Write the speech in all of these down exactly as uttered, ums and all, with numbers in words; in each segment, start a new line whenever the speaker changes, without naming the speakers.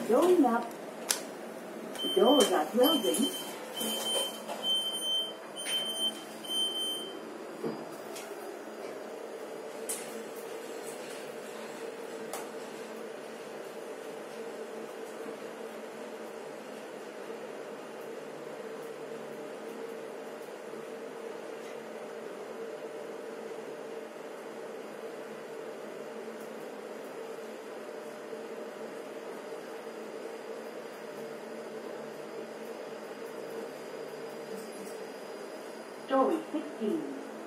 Going up. Doors are closing. Story sixteen.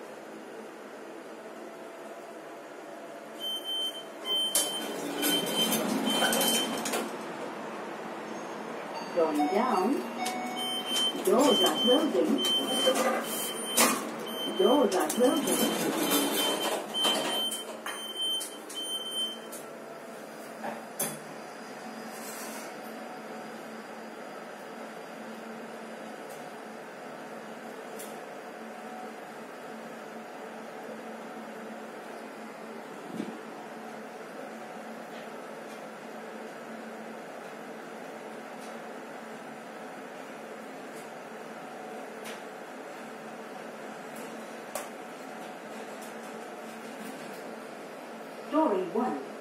Going down. Doors are closing. Doors are closing. Story one.